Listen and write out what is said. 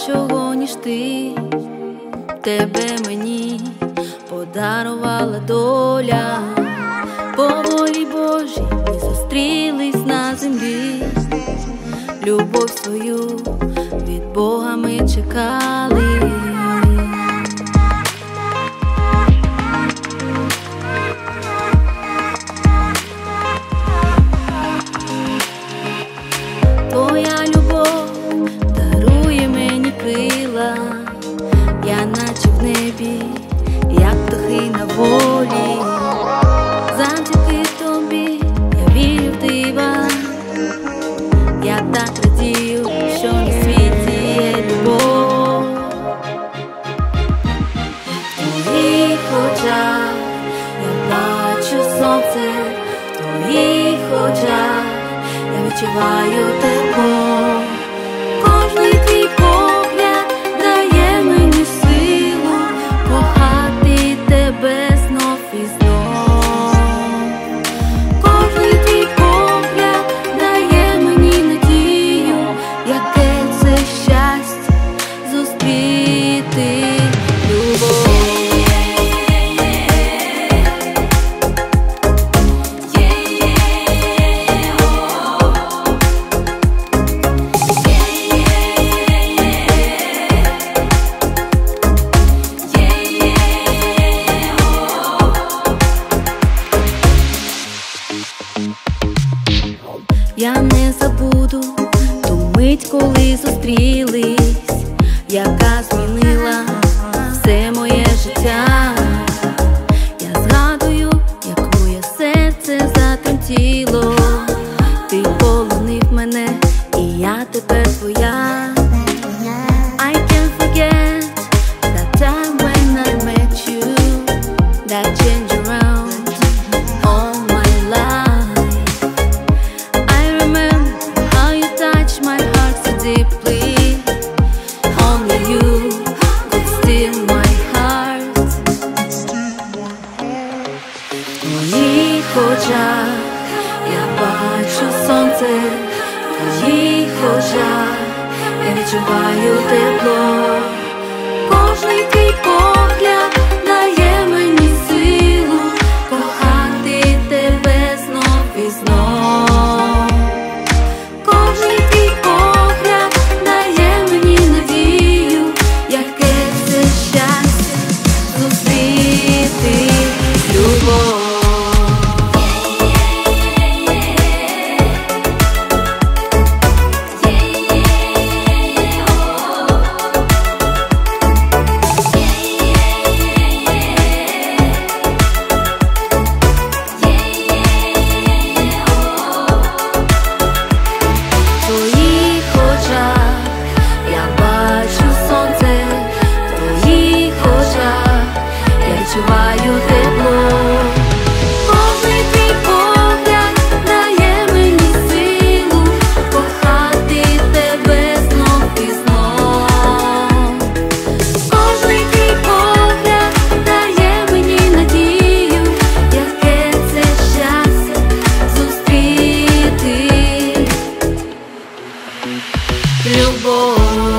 кращого, ніж ти. Тебе мені подарувала доля. По волі Божій ми зустрілись на землі. Любов свою від Бога ми чекали. Твоя любов дарує мені крила. Я наче в небі, як птахи на волі. Завдяки тобі я вірю в дива. Я так радію, що на світі є любов. В твоїх очах я бачу сонце, в твоїх очах я відчуваю тепло. Кожний твій погляд дає мені силу кохати тебе знов і знов. Кожний твій погляд дає мені надію, яке це щастя зустріти любов. Я не забуду ту мить, коли зустрілись, яка змінила все моє життя. Я згадую, як моє серце затремтіло. Ти полонив мене, і я тепер твоя. I can't forget that time when I met you, that change around all my life. I remember how you touched my heart so deeply. Only you could steal my heart. В твоїх очах я бачу сонце, в твоїх очах я відчуваю тепло. Кожний твій погляд дає мені силу кохати тебе знов і знов. Кожний твій погляд дає мені надію, яке це щастя зустріти любов. В твоїх очах я бачу сонце, в твоїх очах я відчуваю тепло. Кожний твій погляд дає мені силу кохати тебе знов і знов. Кожний твій погляд дає мені надію, яке це щастя зустріти любов.